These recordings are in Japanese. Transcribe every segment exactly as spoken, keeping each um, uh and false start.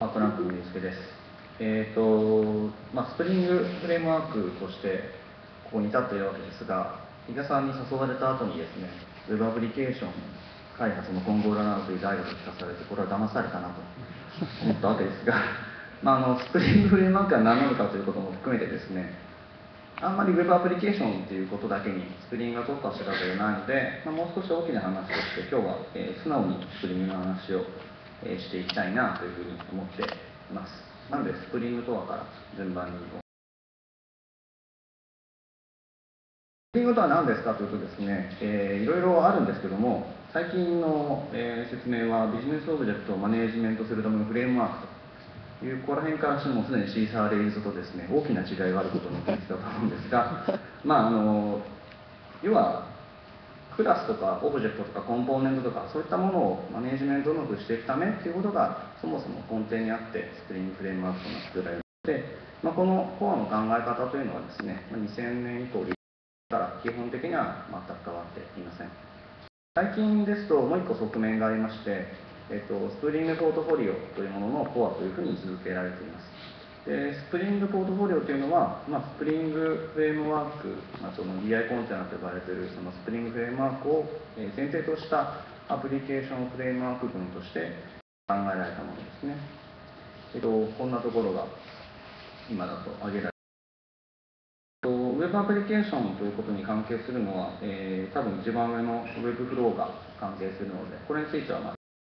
トランクの祐介です。えーとまあ、スプリングフレームワークとしてここに至っているわけですが、比嘉さんに誘われた後にですね、ウェブアプリケーション開発の今後占うという大学を聞かされて、これは騙されたなと思ったわけですが、まあ、あのスプリングフレームワークは何なのかということも含めてですね、あんまりウェブアプリケーションということだけにスプリングが特化したわけではないので、まあ、もう少し大きな話として今日は、えー、素直にスプリングの話を、えー、していきたいなというふうに思っています。なのでスプリングとはから順番にスプリングとは何ですかというとですね、えー、いろいろあるんですけども、最近の、えー、説明はビジネスオブジェクトをマネージメントするためのフレームワークという、ここら辺からしてもすでにシーサーレイズとですね、大きな違いがあることに気づいたと思うんですが、まああの要はクラスとかオブジェクトとかコンポーネントとかそういったものをマネージメントうまくしていくためっていうことがそもそも根底にあってスプリングフレームワークとなって作られるので、まあ、このコアの考え方というのはですね、にせんねん以降から基本的には全く変わっていません。最近ですともう一個側面がありまして、えっと、スプリングポートフォリオというもののコアというふうに位置づけられています。でスプリングポートフォリオというのは、まあ、スプリングフレームワーク、まあ、その ディーアイ コンテナと呼ばれているそのスプリングフレームワークを前提としたアプリケーションフレームワーク群として考えられたものですね。えっと、こんなところが今だと挙げられる。ウェブアプリケーションということに関係するのは、えー、多分一番上のウェブフローが関係するので、これについてはまあ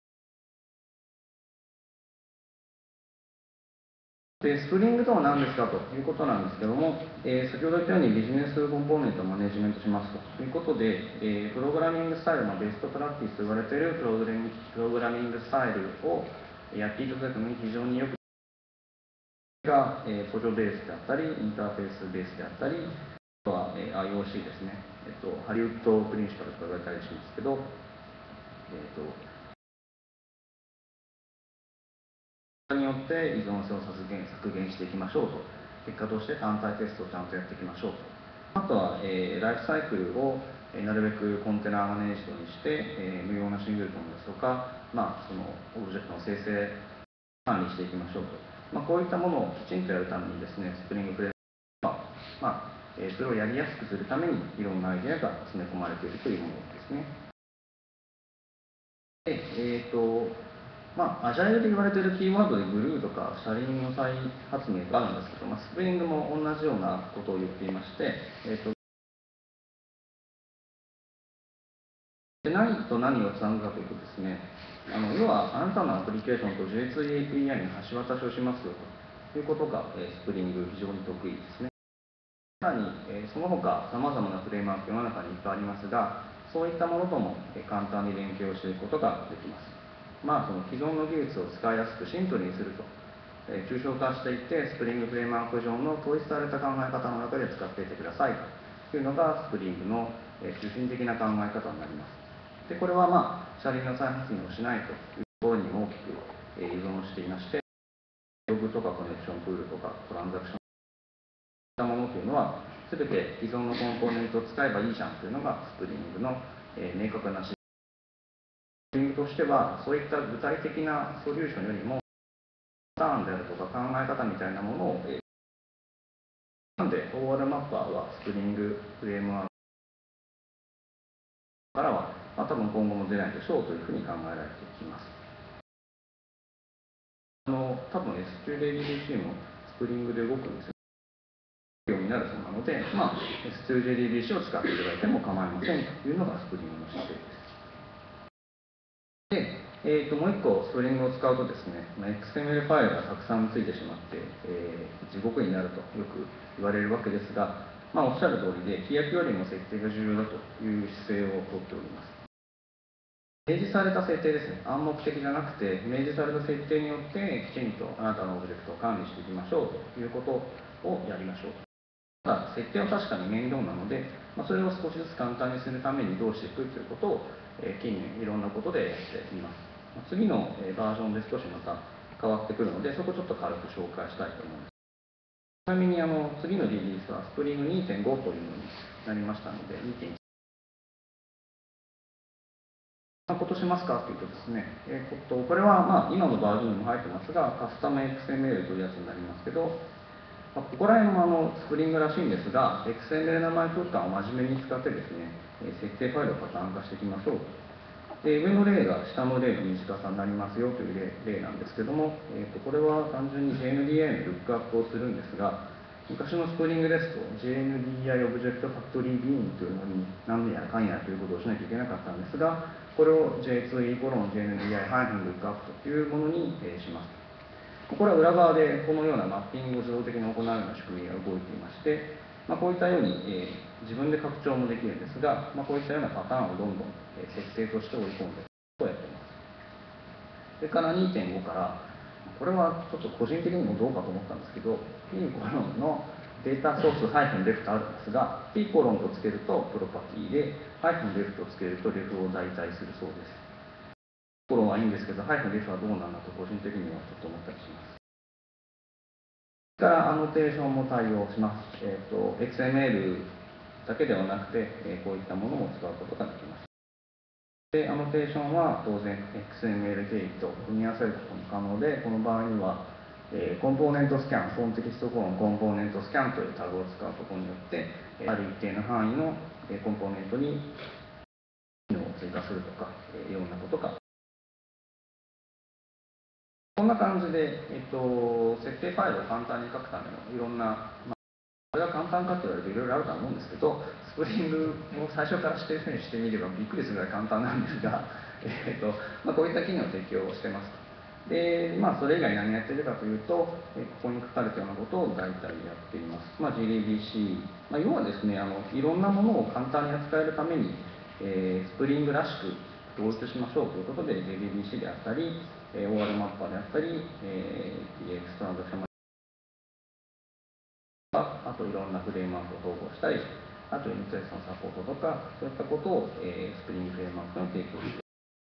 でスプリングとは何ですかということなんですけども、えー、先ほど言ったようにビジネスコンポーネントをマネジメントしますということで、えー、プログラミングスタイルのベストプラクティスと言われているプログラミングプログラミングスタイルをやっていただくのに非常によくが、えー、補助ベースであったり、インターフェースベースであったり、あとは、えー、アイオーシー ですね、えっと、ハリウッドプリンシパルと呼ばれたりしますけど、えっとによって依存性を削減削減していきましょうと、結果として単体テストをちゃんとやっていきましょうと、あとは、えー、ライフサイクルを、えー、なるべくコンテナマネージドにして、えー、無用なシングルトンですとか、まあ、そのオブジェクトの生成管理していきましょうと、まあ、こういったものをきちんとやるためにですね、スプリングフレームは、まあえー、それをやりやすくするためにいろんなアイデアが詰め込まれているというものですね。でえーとまあ、アジャイルで言われているキーワードでグルーとか車輪の再発明があるんですけど、まあ、スプリングも同じようなことを言っていまして、えーとで何と何をつなぐかというとですね、あの要はあなたのアプリケーションと ジェイツー エーピーアイ に橋渡しをしますよということが、えー、スプリング非常に得意ですね。さらに、えー、その他さまざまなフレームワーク世の中にいっぱいありますが、そういったものとも、えー、簡単に連携をしていくことができます。まあその既存の技術を使いやすくシンプルにすると、えー、抽象化していってスプリングフレームワーク上の統一された考え方の中で使っていってくださいというのがスプリングの、えー、中心的な考え方になります。でこれはまあ車輪の再発明をしないというところにも大きく、えー、依存していまして、ログとかコネクションプールとかトランザクションしたものというのは全て既存のコンポーネントを使えばいいじゃんというのがスプリングの、えー、明確な指示。スプリングとしてはそういった具体的なソリューションよりもパターンであるとか考え方みたいなものを、えー、なんでオーアールマッパーはスプリングフレームワークからは、まあ、多分今後も出ないでしょうというふうに考えられていきます。あの多分 エスキューエル ディービーシー もスプリングで動くんですようになるそうなので、まあ、エスキューエル ディービーシー を使っていただいても構いませんというのがスプリングの姿勢です。で、えー、ともう一個スプリングを使うとですね、まあ、エックスエムエル ファイルがたくさんついてしまって、えー、地獄になるとよく言われるわけですが、まあ、おっしゃる通りで規約よりも設定が重要だという姿勢をとっております。明示された設定ですね、暗黙的じゃなくて明示された設定によってきちんとあなたのオブジェクトを管理していきましょうということをやりましょう。ただ設定は確かに面倒なので、まあ、それを少しずつ簡単にするためにどうしていくということを、えー、近年いろんなことでやっています。まあ、次の、えー、バージョンで少しまた変わってくるので、そこをちょっと軽く紹介したいと思います。ちなみにあの次のリリースはスプリング にてんご というのになりましたので、にてんいちなことしますかというとですね、えー、とこれはまあ今のバージョンにも入ってますが、カスタム エックスエムエル というやつになりますけど、まあ、ここら辺もあのスプリングらしいんですが、エックスエムエル 名前空間を真面目に使ってですね、設定ファイルをパターン化していきましょう。で上の例が下の例の短さになりますよという例例なんですけども、えー、とこれは単純に ジェイエヌディーアイ のルックアップをするんですが、昔のスプリングですと ジェイエヌディーアイ オブジェクトファクトリービーンというのに何やかんやということをしなきゃいけなかったんですが、これを ジェイツーイー コロン ジェイエヌディーアイ ルックアップというものにします。これは裏側でこのようなマッピングを自動的に行うような仕組みが動いていまして、まあ、こういったように、えー、自分で拡張もできるんですが、まあ、こういったようなパターンをどんどん、えー、設定として織り込んでやっています。それから にてんご から、これはちょっと個人的にもどうかと思ったんですけど、P コロンのデータソース -left あるんですが、P コロンとつけるとプロパティで、-left をつけるとレフを代替するそうです。P コロンはいいんですけど、-left はどうなんだと個人的にはちょっと思ったりします。それからアノテーションも対応します。えーと、エックスエムエル だけではなくて、えー、こういったものも使うことができます。で、アノテーションは当然 エックスエムエル 定義と組み合わせることも可能で、この場合には、えー、コンポーネントスキャン、フォンテキストコロンコンポーネントスキャンというタグを使うことによって、ある一定の範囲のコンポーネントに機能を追加するとか、いろんなことが。こんな感じで、えっと、設定ファイルを簡単に書くためのいろんな、まあ、これが簡単かって言われるといろいろあるとは思うんですけど、スプリングを最初から知っている人にしてみればびっくりするぐらい簡単なんですが、えっとまあ、こういった機能を提供してます。で、まあ、それ以外何やってるかというと、ここに書かれたようなことを大体やっています。まあ、ジェイディービーシー、まあ、要はですね、あのいろんなものを簡単に扱えるために、えー、スプリングらしく統一しましょうということで、ジェイディービーシー であったり、オーアール マッパーであったり、えー、ディーエックス トランザクションあといろんなフレームワークを統合したり、あとユニットテストのサポートとか、そういったことを、えー、スプリングフレームワークに提供している。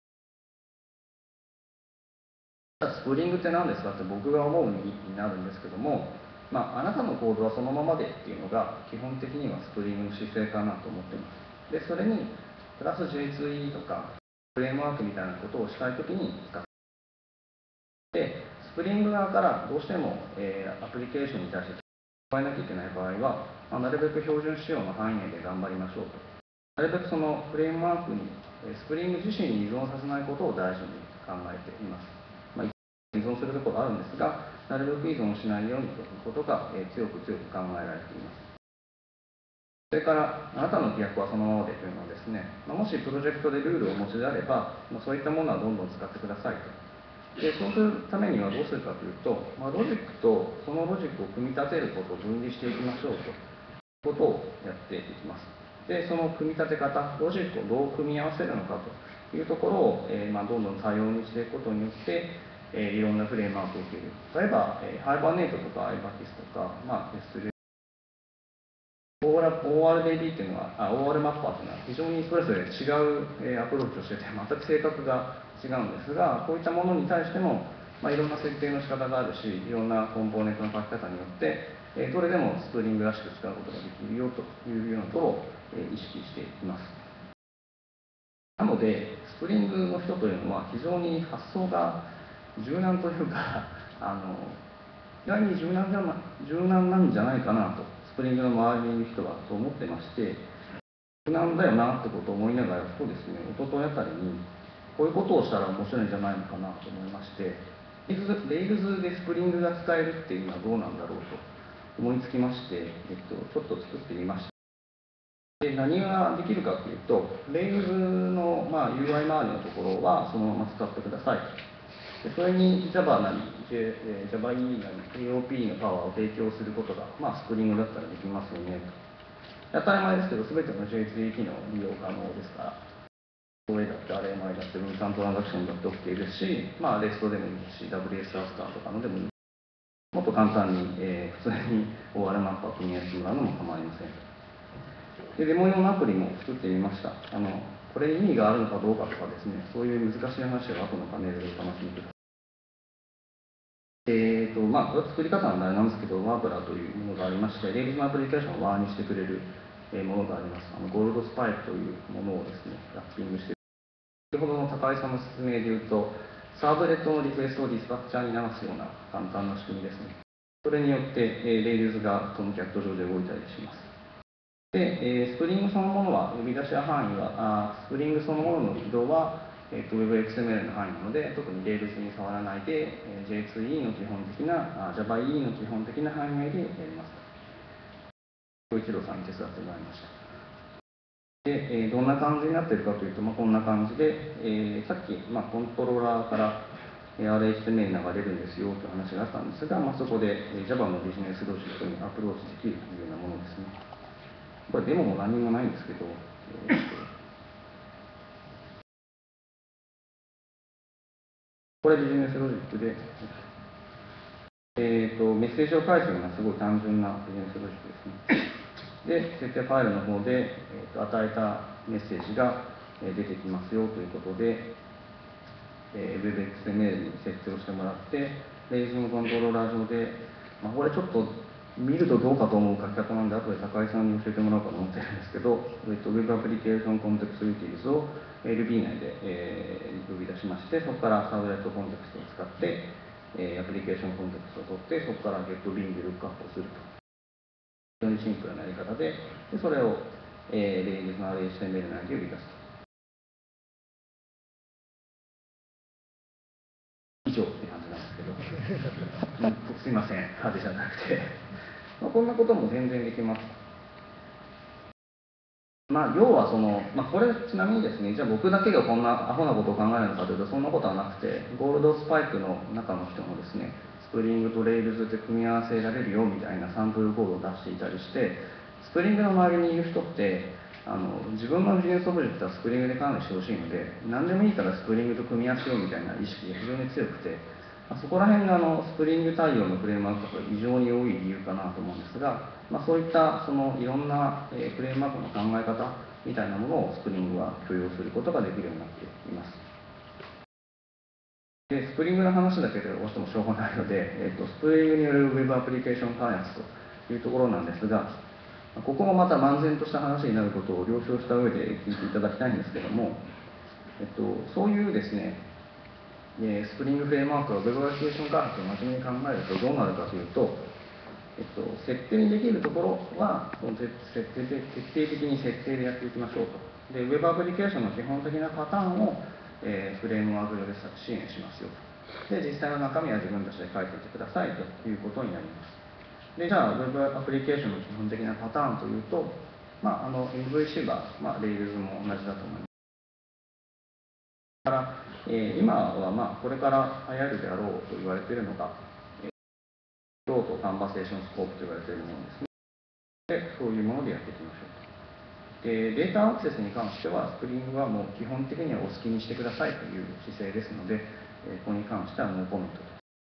スプリングって何ですかって僕が思うになるんですけども、まあ、あなたのコードはそのままでっていうのが基本的にはスプリングの姿勢かなと思っています。で、それにプラス ジェイツーイー とかフレームワークみたいなことをしたいときに使ってで、スプリング側からどうしても、えー、アプリケーションに対して加えなきゃいけない場合は、まあ、なるべく標準仕様の範囲内で頑張りましょうと。なるべくそのフレームワークに、スプリング自身に依存させないことを大事に考えています。まあ、依存するところがあるんですが、なるべく依存しないようにということが、えー、強く強く考えられています。それから、あなたの規約はそのままでというのはですね、まあ、もしプロジェクトでルールをお持ちであれば、まあ、そういったものはどんどん使ってくださいと。でそうするためにはどうするかというと、まあ、ロジックとそのロジックを組み立てることを分離していきましょうということをやっていきます。で、その組み立て方、ロジックをどう組み合わせるのかというところを、えーまあ、どんどん多様にしていくことによって、えー、いろんなフレームワークを受ける。例えば、えー、ハイバーネートとかアイバキスとか、まあ、エススリーオーアールディービー っていうのは、あ オーアール マッパーっていうのは非常にそれぞれ違う、えー、アプローチをしてて、全く性格が違うんですが、こういったものに対しても、まあ、いろんな設定の仕方があるし、いろんなコンポーネントの書き方によって、えー、どれでもスプリングらしく使うことができるよというようなことを、えー、意識しています。なので、スプリングの人というのは非常に発想が柔軟というか、あの意外に柔軟じゃな柔軟なんじゃないかなと、スプリングの周りにいる人はと思ってまして、柔軟だよなってことを思いながら、ふとですね、一昨日あたりに、こういうことをしたら面白いんじゃないのかなと思いまして、レイルズでスプリングが使えるっていうのはどうなんだろうと思いつきまして、えっと、ちょっと作ってみました。で何ができるかというと、レイルズの、まあ、ユーアイ 周りのところはそのまま使ってください。でそれに Java なり、J、JavaE なり エーオーピー のパワーを提供することが、まあ、スプリングだったらできますよねと。当たり前ですけど、すべての ジェイツーイー 機能利用可能ですから、オーエー だって アールエムアイ だって、分散トランザクションだって OK ですし、まあ、レストでもいいですし、ダブリューエス アスカーとかのでもいい。もっと簡単に、えー、普通に オーアール マップを組み合わせてもらうのも構いません。で、デモ用のアプリも作ってみました。あの、これ意味があるのかどうかとかですね、そういう難しい話は後のパネルでお楽しみください。えーとまあ、これは作り方のあれなんですけど、ワープラーというものがありまして、レイルズのアプリケーションをワーにしてくれるものがあります。あのゴールドスパイクというものをですね、ラッピングして先ほどの高井さんの説明でいうと、サーブレットのリクエストをディスパッチャーに流すような簡単な仕組みですね。それによって、えー、レイルズがトムキャット上で動いたりします。で、えー、スプリングそのものは、呼び出しや範囲は、あスプリングそのものの起動は、えー、と WebXML の範囲なので、特にレイルズに触らないで、えー、ジェイツーイー の基本的な、あ Java イー の基本的な範囲内でやります。小一郎さんに手伝ってもらいました。で、えー、どんな感じになっているかというと、まあ、こんな感じで、えー、さっき、まあ、コントローラーから アールエイチティーエムエル 流れるんですよという話があったんですが、まあ、そこで、えー、Java のビジネスロジックにアプローチできるというようなものですね。これデモも何もないんですけど、えー、これビジネスロジックで、えーと、メッセージを返すようなすごい単純なビジネスロジックですね。で、設定ファイルの方で、えー、と与えたメッセージが出てきますよということで、えー、WebXML に設定をしてもらって、レイズのコントローラー上で、まあ、これちょっと見るとどうかと思う書き方なんで、後で高井さんに教えてもらおうかと思ってるんですけど、えー、と Web アプリケーションコンテクストユーティリズを エルビー 内で、えー、呼び出しまして、そこからサーブレットコンテクストを使って、えー、アプリケーションコンテクストを取って、そこから GetBean でルックアップをすると。非常にシンプルなやり方で、でそれを、えー、レイルズの アールエイチティーエムエル 内で呼び出すと。以上って感じなんですけど、すいません、派手じゃなくて、まあ、こんなことも全然できます。まあ、要はその、まあ、これちなみにですね、じゃあ僕だけがこんなアホなことを考えるのかというと、そんなことはなくて、ゴールドスパイクの中の人もですね、スプリングとレイルズで組み合わせられるよみたいなサンプルコードを出していたりして、スプリングの周りにいる人って、あの自分のビジネスオブジェクトはスプリングで管理してほしいので、何でもいいからスプリングと組み合わせようみたいな意識が非常に強くて、そこら辺があのスプリング対応のフレームワークが非常に多い理由かなと思うんですが、まあ、そういったそのいろんな、えー、フレームワークの考え方みたいなものをスプリングは許容することができるようになっています。でスプリングの話だけではどうしてもしょうがないので、えー、とスプリングによる Web アプリケーション開発というところなんですが、ここもまた漫然とした話になることを了承した上で聞いていただきたいんですけども、えっと、そういうですね、スプリングフレームワークが Web アプリケーション開発を真面目に考えるとどうなるかというと、えっと、設定にできるところは設定で徹底的に設定でやっていきましょうと。で、Web アプリケーションの基本的なパターンを、えー、フレームワーク上で支援しますよと。で、実際の中身は自分たちで書いていってくださいということになります。で、じゃあ Web アプリケーションの基本的なパターンというと、まあ、あの エムブイシー は、まあ、Rails も同じだと思います。から、えー、今はまあこれから流行るであろうと言われているのが、えー、ローとカンバセーションスコープと言われているものですね。で、そういうものでやっていきましょうと。で、データアクセスに関しては、スプリングはもう基本的にはお好きにしてくださいという姿勢ですので、えー、ここに関してはノーコメントと。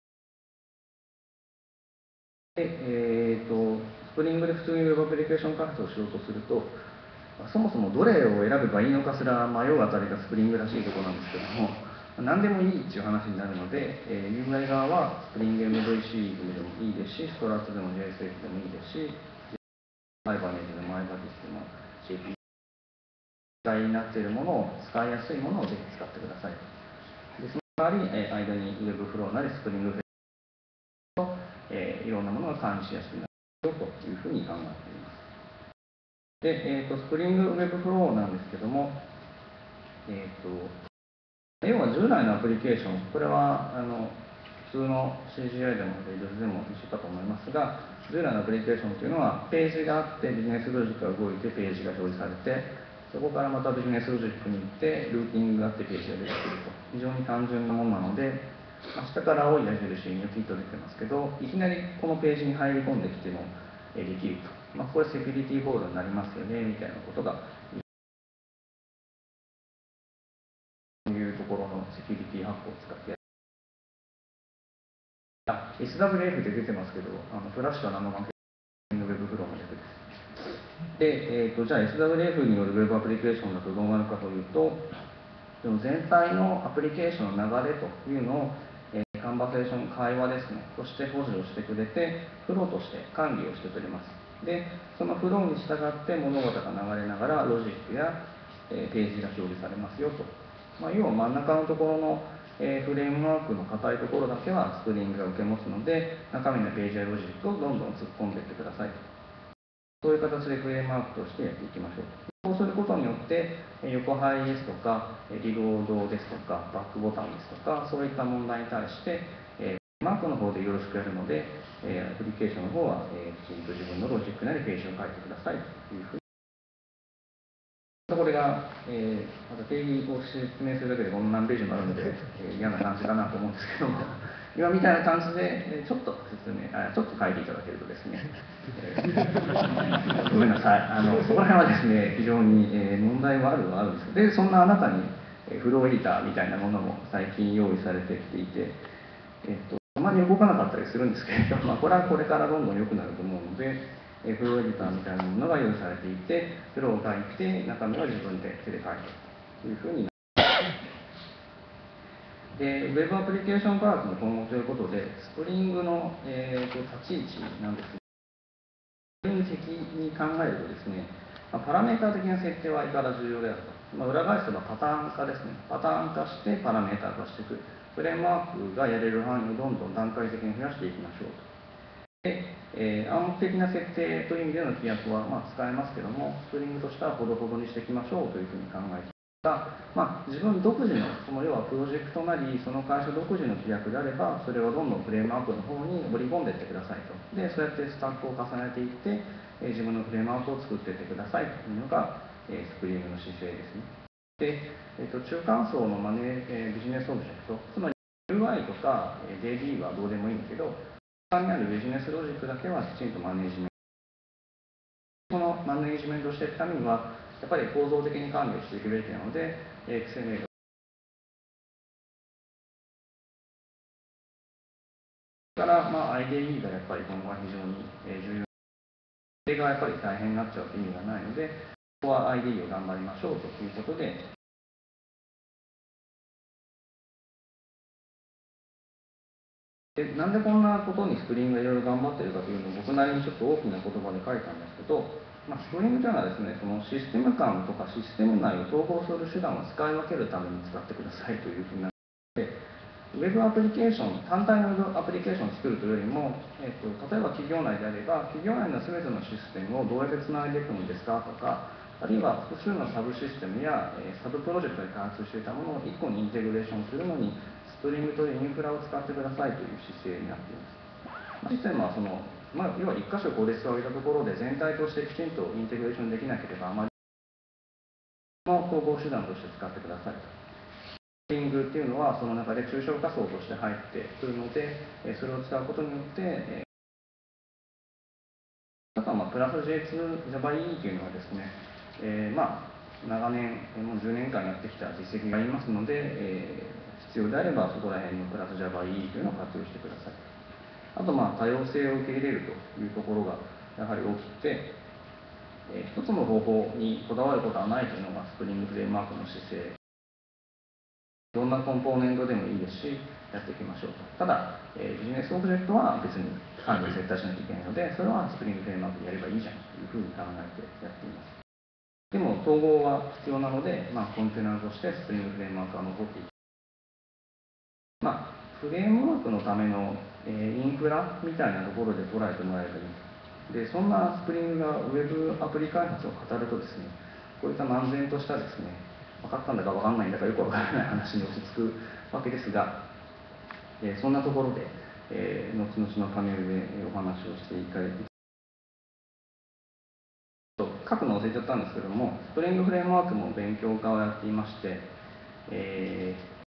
で、えーと、スプリングで普通に Web アプリケーション開発をしようとすると、そもそもどれを選べばいいのかすら迷うあたりがスプリングらしいところなんですけども、何でもいいっていう話になるので、えー、ユーアイ 側はスプリング エムブイシー でもいいですし、ストラッツでも ジェイエスエフ でもいいですし、アイバネージでもアイバティスでも ジェーピー 使いになっているものを、使いやすいものをぜひ使ってください。でその代わり、えー、間に Webflow なりスプリングフレームと、えー、いろんなものが管理しやすくなるよというふうに考えています。で、えーと、スプリング Webflow なんですけども、えーと要は従来のアプリケーション、これはあの普通の シージーアイ でも Rails でも一緒かと思いますが、従来のアプリケーションというのは、ページがあって、ビジネスロジックが動いて、ページが表示されて、そこからまたビジネスロジックに行って、ルーティングがあって、ページが出てくると。非常に単純なものなので、下から青い矢印にニョキッと出てますけど、いきなりこのページに入り込んできてもできると。まあ、これセキュリティホールになりますよね、みたいなことがいうところのセキュリティハックを使ってやる。あ、エスダブリューエフ で出てますけど、あのフラッシュは何の関係ないの Webflow の略です。で、えーと、じゃあ エスダブリューエフ による Web アプリケーションだとどうなるかというと、全体のアプリケーションの流れというのを、えー、カンバセーション、会話ですね、として保持をしてくれて、フローとして管理をしてくれます。で、そのフローに従って物事が流れながら、ロジックや、えー、ページが表示されますよと。 まあ、要は真ん中のところの、えー、フレームワークの硬いところだけはスプリングが受け持つので、中身のページやロジックをどんどん突っ込んでいってくださいと。そういう形でフレームワークとしてやっていきましょう。そうすることによって、横配ですとか、リロードですとか、バックボタンですとか、そういった問題に対して、マークの方でよろしくやるので、アプリケーションの方はきちんと自分のロジックなりページを書いてくださいというふうに。これが、えー、また定義を説明するだけでこんな何ページもあるので、えー、嫌な感じかなと思うんですけども、今みたいな感じで、えー、ちょっと説明あ、ちょっと書いていただけるとですね、えー、ごめんなさい、あのそこら辺はですね、非常に、えー、問題はあるはあるんです。で、そんなあなたに、えー、フローエディターみたいなものも最近用意されてきていて、えー、とあまり動かなかったりするんですけれども、まあ、これはこれからどんどん良くなると思うので、フローエディターみたいなものが用意されていて、フローを書いて、中身は自分で手で書いてというふうになります。で、ウェブアプリケーション開発の今後ということで、スプリングの、えー、と立ち位置なんですが、スプリング的に考えるとですね、まあ、パラメータ的な設定は相変わらず重要であると。まあ、裏返せばパターン化ですね。パターン化してパラメータ化していく。フレームワークがやれる範囲をどんどん段階的に増やしていきましょうと。で、えー、暗黙的な設定という意味での規約は、まあ、使えますけども、スプリングとしてはほどほどにしていきましょうというふうに考えていますが、まあ、自分独自の、その要はプロジェクトなり、その会社独自の規約であれば、それをどんどんフレームワークの方に盛り込んでいってくださいと。で、そうやってスタックを重ねていって、えー、自分のフレームワークを作っていってくださいというのが、えー、スプリングの姿勢ですね。で、えー、と中間層のマネー、えー、ビジネスオブジェクト、つまり ユーアイ とか ジェイビー はどうでもいいんだけど、他にあるビジネスロジックだけはきちんとマネージメント。このマネージメントをしていくためには、やっぱり構造的に管理をしていくべきなので、エックスエムエル から、まあ、アイディーイー がやっぱり今後は非常に重要。それがやっぱり大変になっちゃうと意味がないので、ここは アイディーイー を頑張りましょうということで、でなんでこんなことにスプリングがいろいろ頑張ってるかというのを僕なりにちょっと大きな言葉で書いたんですけど、まあ、スプリングというのはですね、そのシステム間とかシステム内を統合する手段を使い分けるために使ってくださいというふうになって、ウェブアプリケーション、単体のウェブアプリケーションを作るというよりも、えっと、例えば企業内であれば、企業内の全てのシステムをどうやってつないでいくんですかとか、あるいは複数のサブシステムや、えー、サブプロジェクトで開発していたものをいっこにインテグレーションするのに、スプリングというインフラを使ってくださいという姿勢になっています。システムはその、まあ、要はいっ箇所効率を上げたところで全体としてきちんとインテグレーションできなければあまりの統合手段として使ってくださいと。スプリングっていうのはその中で抽象仮想として入ってくるので、それを使うことによって、あとはまあプラス ジェイツー ジャパイー というのはですね、えー、まあ長年、もうじゅうねんかんやってきた実績がありますので、えー、必要であればそこら辺のプラス ジャパイー というのを活用してください。あとまあ多様性を受け入れるというところがやはり大きくて、えー、一つの方法にこだわることはないというのがスプリングフレームワークの姿勢。どんなコンポーネントでもいいですし、やっていきましょうと。ただ、えー、ビジネスオブジェクトは別に管理を設定しなきゃいけないので、それはスプリングフレームワークでやればいいじゃんというふうに考えてやっています。でも、統合は必要なので、まあ、コンテナとしてスプリングフレームワークは残っていく。まあ、フレームワークのための、えー、インフラみたいなところで捉えてもらえばいい。で、そんなスプリングがウェブアプリ開発を語るとですね、こういった漫然としたですね、分かったんだか分かんないんだかよく分からない話に落ち着くわけですが、えー、そんなところで、えー、後々のパネルでお話をしていかれて、書くの忘れちゃったんですけども、スプリングフレームワークも勉強家をやっていまして、えー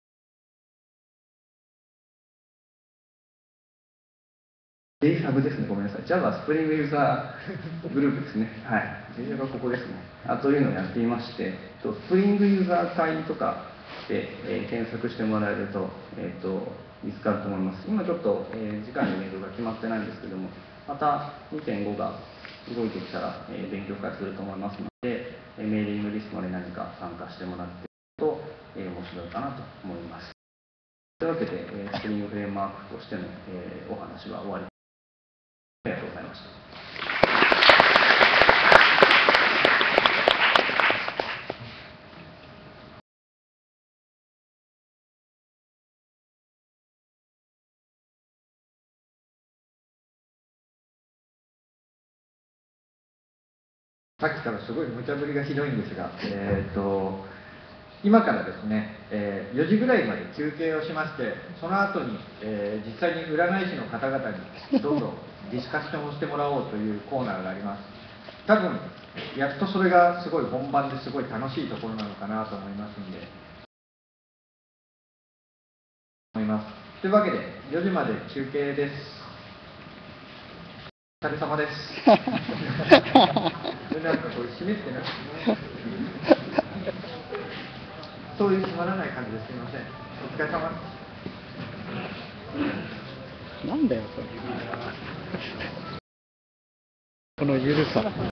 ジェイファブ ですね、ごめんなさい。Java スプリングユーザーグループですね。はい。Java がここですね。あというのをやっていまして、スプリングユーザー会とかで、えー、検索してもらえると、えっ、ー、と、見つかると思います。今ちょっと、えー、次回のイベントが決まってないんですけども、また にてんご が動いてきたら、えー、勉強会すると思いますので、えー、メーリングリストで何か参加してもらってと、えー、面白いかなと思います。というわけで、えー、スプリングフレームワークとしての、えー、お話は終わり。ありがとうございました。 さっきからすごい無茶ぶりがひどいんですが、えー、と今からですね、えーよじぐらいまで休憩をしまして、その後に、えー実際に占い師の方々にどんどんディスカッションをしてもらおうというコーナーがあります。多分やっとそれがすごい本番ですごい楽しいところなのかなと思いますんで思います。というわけでよじまで休憩です。お疲れ様です。なんかこれ締めってなくてそういうつまらない感じですみません。お疲れ様です。 なんだよそれ、このゆるさ。